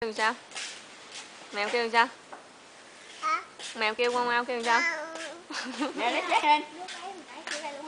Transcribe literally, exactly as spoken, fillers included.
Kêu sao? Mèo kêu sao? Mèo kêu mau mau kêu sao? Nè lấy trái lên.